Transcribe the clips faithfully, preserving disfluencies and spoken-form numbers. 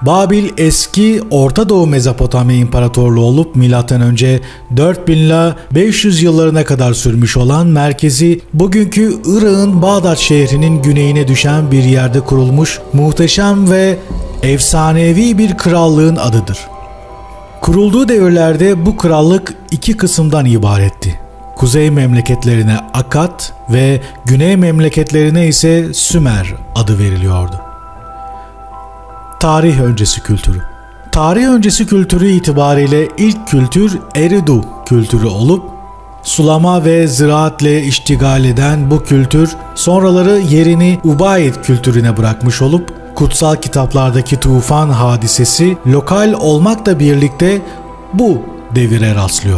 Babil eski Orta Doğu Mezopotamya İmparatorluğu olup milattan önce dört bin ila beş yüz yıllarına kadar sürmüş olan, merkezi bugünkü Irak'ın Bağdat şehrinin güneyine düşen bir yerde kurulmuş muhteşem ve efsanevi bir krallığın adıdır. Kurulduğu devirlerde bu krallık iki kısımdan ibaretti. Kuzey memleketlerine Akkad ve güney memleketlerine ise Sümer adı veriliyordu. Tarih öncesi kültürü. Tarih öncesi kültürü itibariyle ilk kültür Eridu kültürü olup sulama ve ziraatle iştigal eden bu kültür sonraları yerini Ubayd kültürüne bırakmış olup kutsal kitaplardaki tufan hadisesi lokal olmakla birlikte bu devire rastlıyor.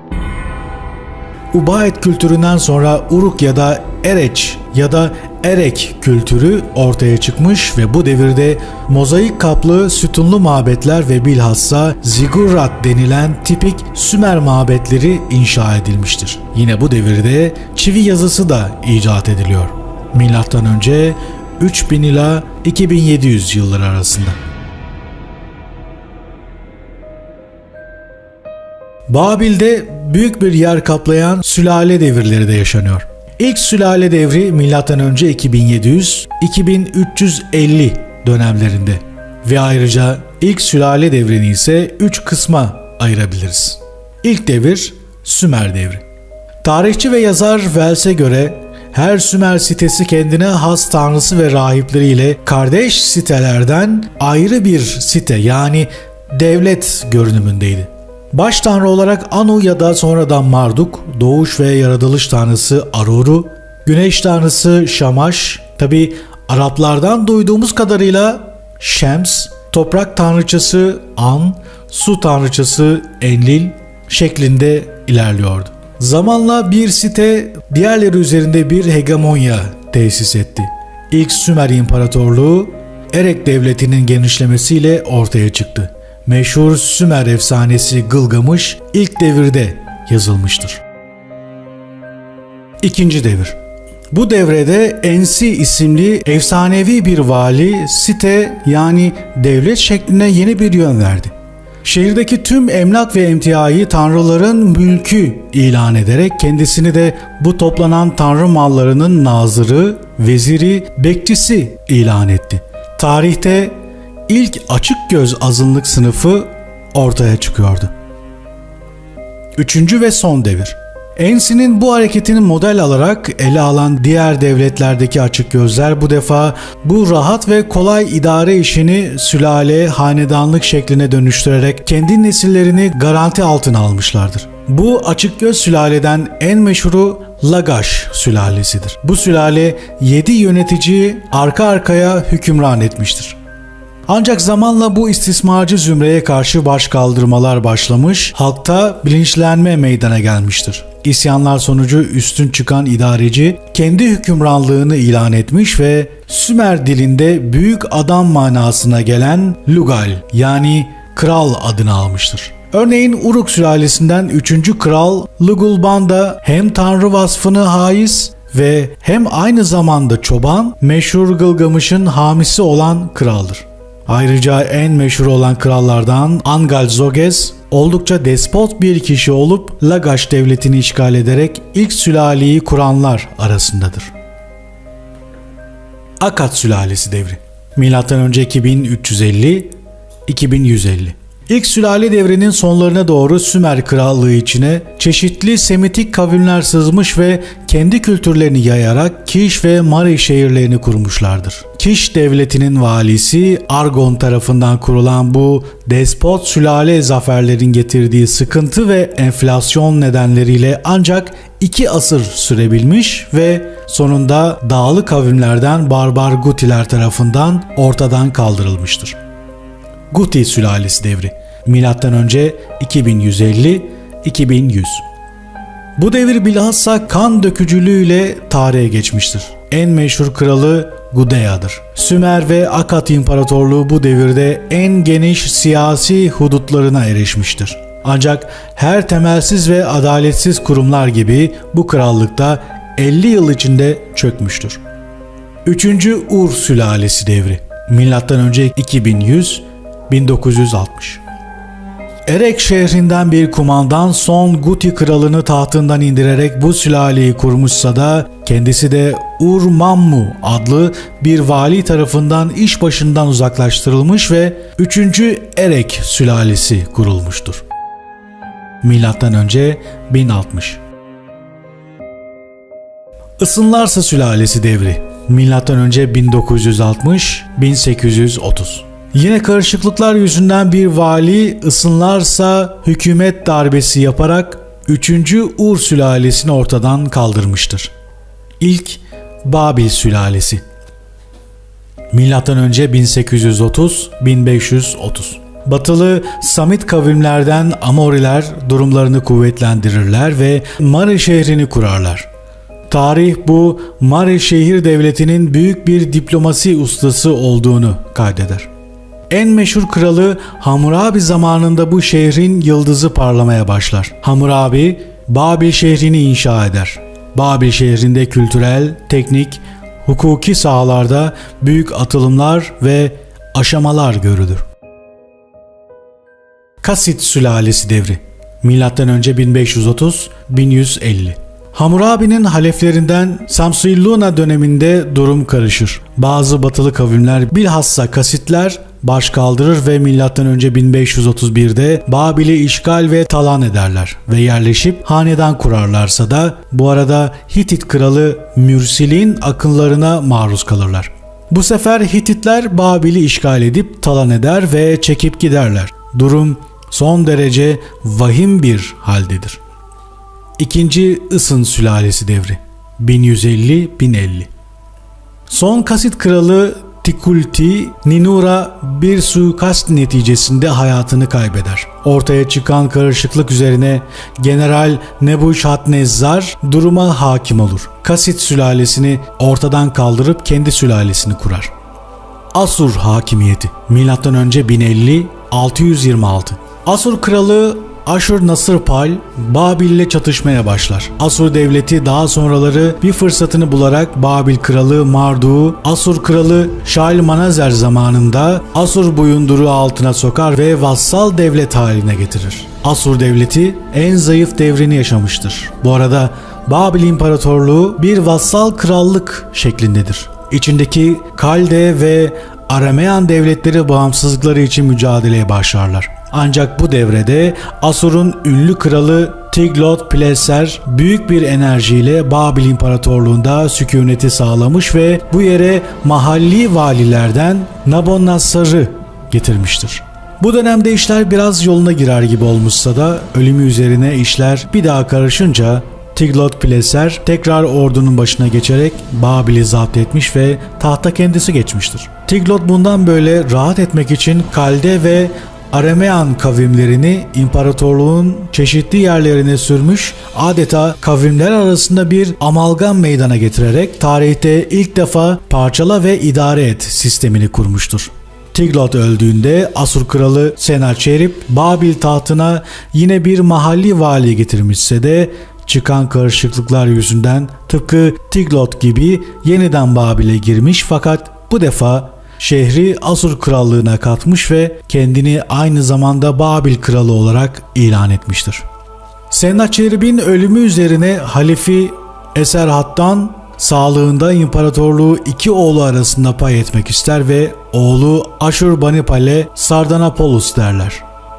Ubayd kültüründen sonra Uruk ya da Ereç ya da Erek kültürü ortaya çıkmış ve bu devirde mozaik kaplı sütunlu mabetler ve bilhassa zigurat denilen tipik Sümer mabetleri inşa edilmiştir. Yine bu devirde çivi yazısı da icat ediliyor. Milattan önce üç bin ila iki bin yedi yüz yılları arasında. Babil'de büyük bir yer kaplayan sülale devirleri de yaşanıyor. İlk sülale devri milattan önce iki bin yedi yüz - iki bin üç yüz elli dönemlerinde ve ayrıca ilk sülale devrini ise üç kısma ayırabiliriz. İlk devir Sümer devri. Tarihçi ve yazar Wells'e göre her Sümer sitesi kendine has tanrısı ve rahipleriyle kardeş sitelerden ayrı bir site yani devlet görünümündeydi. Baş tanrı olarak Anu ya da sonradan Marduk, doğuş ve yaratılış tanrısı Aruru, güneş tanrısı Şamaş, tabi Araplardan duyduğumuz kadarıyla Şems, toprak tanrıçası An, su tanrıçası Enlil şeklinde ilerliyordu. Zamanla bir site diğerleri üzerinde bir hegemonya tesis etti. İlk Sümer İmparatorluğu Erek Devleti'nin genişlemesiyle ortaya çıktı. Meşhur Sümer efsanesi Gılgamış ilk devirde yazılmıştır. İkinci devir. Bu devrede Ensi isimli efsanevi bir vali site yani devlet şekline yeni bir yön verdi. Şehirdeki tüm emlak ve emtiayı tanrıların mülkü ilan ederek kendisini de bu toplanan tanrı mallarının nazırı, veziri, bekçisi ilan etti. Tarihte İlk açık göz azınlık sınıfı ortaya çıkıyordu. Üçüncü ve son devir. Ensi'nin bu hareketini model alarak ele alan diğer devletlerdeki açık gözler bu defa bu rahat ve kolay idare işini sülale, hanedanlık şekline dönüştürerek kendi nesillerini garanti altına almışlardır. Bu açık göz sülaleden en meşhuru Lagash sülalesidir. Bu sülale yedi yöneticiyi arka arkaya hükümran etmiştir. Ancak zamanla bu istismarcı zümreye karşı başkaldırmalar başlamış, halkta bilinçlenme meydana gelmiştir. İsyanlar sonucu üstün çıkan idareci kendi hükümranlığını ilan etmiş ve Sümer dilinde büyük adam manasına gelen Lugal yani kral adını almıştır. Örneğin Uruk sülalesinden üçüncü kral Lugulban da hem tanrı vasfını haiz ve hem aynı zamanda çoban, meşhur Gılgamış'ın hamisi olan kraldır. Ayrıca en meşhur olan krallardan Angal-Zoges oldukça despot bir kişi olup Lagash devletini işgal ederek ilk sülaleyi kuranlar arasındadır. Akkad sülalesi devri. Milattan önce iki bin üç yüz elli - iki bin yüz elli. İlk sülale devrinin sonlarına doğru Sümer krallığı içine çeşitli Semitik kavimler sızmış ve kendi kültürlerini yayarak Kiş ve Mari şehirlerini kurmuşlardır. Kiş devletinin valisi Argon tarafından kurulan bu despot sülale zaferlerin getirdiği sıkıntı ve enflasyon nedenleriyle ancak iki asır sürebilmiş ve sonunda dağlı kavimlerden barbar Gutiler tarafından ortadan kaldırılmıştır. Guti sülalesi devri. Milattan önce iki bin yüz elli - iki bin yüz. Bu devir bilhassa kan dökücülüğüyle tarihe geçmiştir. En meşhur kralı Gudeya'dır. Sümer ve Akkad İmparatorluğu bu devirde en geniş siyasi hudutlarına erişmiştir. Ancak her temelsiz ve adaletsiz kurumlar gibi bu krallıkta elli yıl içinde çökmüştür. Üçüncü Ur sülalesi devri. Milattan önce iki bin yüz bin dokuz yüz altmış. Erek şehrinden bir kumandan son Guti kralını tahtından indirerek bu sülaleyi kurmuşsa da kendisi de Ur-Mammu adlı bir vali tarafından iş başından uzaklaştırılmış ve üçüncü Erek sülalesi kurulmuştur. Milattan önce bin altmış. Isınlarsa sülalesi devri. Milattan önce bin dokuz yüz altmış - bin sekiz yüz otuz. Yine karışıklıklar yüzünden bir vali Isınlarsa hükümet darbesi yaparak üçüncü Ur sülalesini ortadan kaldırmıştır. İlk Babil sülalesi. Milattan önce bin sekiz yüz otuz - bin beş yüz otuz. Batılı Samit kavimlerden Amoriler durumlarını kuvvetlendirirler ve Mari şehrini kurarlar. Tarih bu Mari şehir devletinin büyük bir diplomasi ustası olduğunu kaydeder. En meşhur kralı Hammurabi zamanında bu şehrin yıldızı parlamaya başlar. Hammurabi Babil şehrini inşa eder. Babil şehrinde kültürel, teknik, hukuki sahalarda büyük atılımlar ve aşamalar görülür. Kasit sülalesi devri. Milattan önce bin beş yüz otuz - bin yüz elli. Hammurabi'nin haleflerinden Samsu-illuna döneminde durum karışır. Bazı batılı kavimler bilhassa Kasitler baş kaldırır ve milattan önce bin beş yüz otuz birde Babil'i işgal ve talan ederler ve yerleşip hanedan kurarlarsa da bu arada Hitit kralı Mürsil'in akınlarına maruz kalırlar. Bu sefer Hititler Babil'i işgal edip talan eder ve çekip giderler. Durum son derece vahim bir haldedir. İkinci Isın sülalesi devri. bin yüz elli - bin elli. Son Kasit kralı Tikulti Ninur'a bir suikast neticesinde hayatını kaybeder. Ortaya çıkan karışıklık üzerine General Nebuşadnezzar duruma hakim olur. Kasit sülalesini ortadan kaldırıp kendi sülalesini kurar. Asur hakimiyeti. Milattan önce bin elli - altı yüz yirmi altı. Asur kralı Aşur-nasır-pal Babil ile çatışmaya başlar. Asur devleti daha sonraları bir fırsatını bularak Babil kralı Marduk'u Asur kralı Şalmaneser zamanında Asur boyunduruğu altına sokar ve vassal devlet haline getirir. Asur devleti en zayıf devrini yaşamıştır. Bu arada Babil İmparatorluğu bir vassal krallık şeklindedir. İçindeki Kalde ve Arameyan devletleri bağımsızlıkları için mücadeleye başlarlar. Ancak bu devrede Asur'un ünlü kralı Tiglath-Pileser büyük bir enerjiyle Babil İmparatorluğu'nda sükuneti sağlamış ve bu yere mahalli valilerden Nabonnassar'ı getirmiştir. Bu dönemde işler biraz yoluna girer gibi olmuşsa da ölümü üzerine işler bir daha karışınca Tiglath-Pileser tekrar ordunun başına geçerek Babil'i zapt etmiş ve tahta kendisi geçmiştir. Tiglath bundan böyle rahat etmek için Kalde ve Arameyan kavimlerini imparatorluğun çeşitli yerlerine sürmüş, adeta kavimler arasında bir amalgam meydana getirerek tarihte ilk defa parçala ve idare et sistemini kurmuştur. Tiglath öldüğünde Asur kralı Senaçerib Babil tahtına yine bir mahalli vali getirmişse de çıkan karışıklıklar yüzünden tıpkı Tiglath gibi yeniden Babil'e girmiş, fakat bu defa şehri Asur krallığına katmış ve kendini aynı zamanda Babil kralı olarak ilan etmiştir. Sennacherib'in ölümü üzerine Halefi Eserhat'tan sağlığında imparatorluğu iki oğlu arasında pay etmek ister ve oğlu Aşurbanipal'e Sardanapalus derler.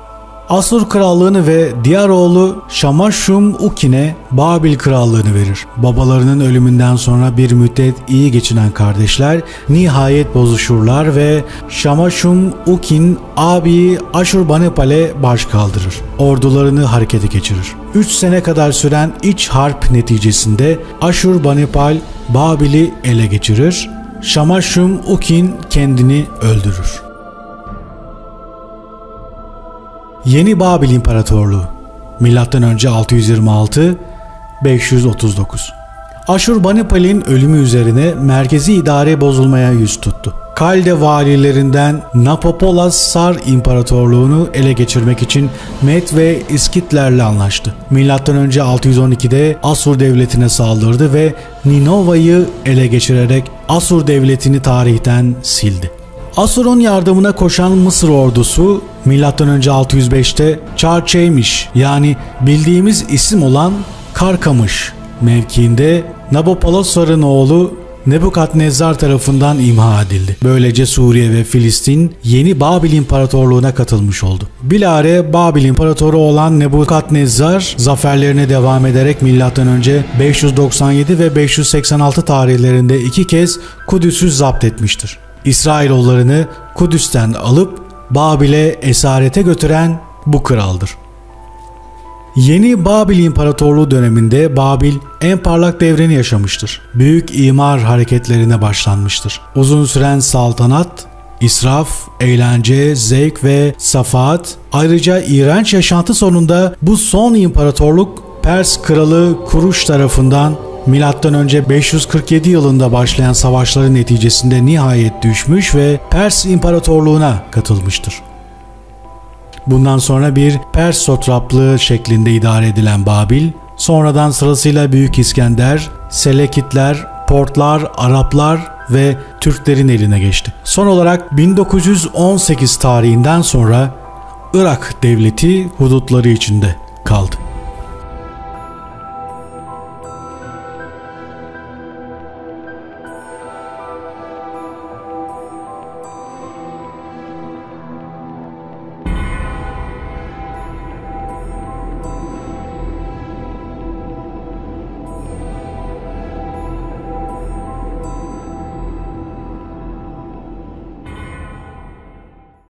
Asur krallığını ve diğer oğlu Şamaşum-Ukin'e Babil krallığını verir. Babalarının ölümünden sonra bir müddet iyi geçinen kardeşler nihayet bozuşurlar ve Şamaşum-Ukin abi Aşurbanipal'e baş kaldırır. Ordularını harekete geçirir. üç sene kadar süren iç harp neticesinde Aşurbanipal Babil'i ele geçirir. Şamaşum-Ukin kendini öldürür. Yeni Babil İmparatorluğu. Milattan önce altı yüz yirmi altı - beş yüz otuz dokuz. Aşurbanipal'in ölümü üzerine merkezi idare bozulmaya yüz tuttu. Kalde valilerinden Nabopolassar İmparatorluğunu ele geçirmek için Med ve İskitlerle anlaştı. Milattan önce altı yüz on ikide Asur devletine saldırdı ve Ninova'yı ele geçirerek Asur devletini tarihten sildi. Asur'un yardımına koşan Mısır ordusu milattan önce altı yüz beşte Çarçeymiş, yani bildiğimiz isim olan Karkamış mevkiinde Nabopolassar'ın oğlu Nebukadnezzar tarafından imha edildi. Böylece Suriye ve Filistin yeni Babil İmparatorluğu'na katılmış oldu. Bilare Babil İmparatoru olan Nebukadnezzar zaferlerine devam ederek milattan önce beş yüz doksan yedi ve beş yüz seksen altı tarihlerinde iki kez Kudüs'ü zapt etmiştir. İsrailoğullarını Kudüs'ten alıp Babil'e esarete götüren bu kraldır. Yeni Babil İmparatorluğu döneminde Babil en parlak devrini yaşamıştır. Büyük imar hareketlerine başlanmıştır. Uzun süren saltanat, israf, eğlence, zevk ve safahat, ayrıca iğrenç yaşantı sonunda bu son imparatorluk Pers kralı Kuruş tarafından milattan önce beş yüz kırk yedi yılında başlayan savaşların neticesinde nihayet düşmüş ve Pers İmparatorluğu'na katılmıştır. Bundan sonra bir Pers satraplığı şeklinde idare edilen Babil, sonradan sırasıyla Büyük İskender, Selekitler, Portlar, Araplar ve Türklerin eline geçti. Son olarak bin dokuz yüz on sekiz tarihinden sonra Irak devleti hudutları içinde kaldı.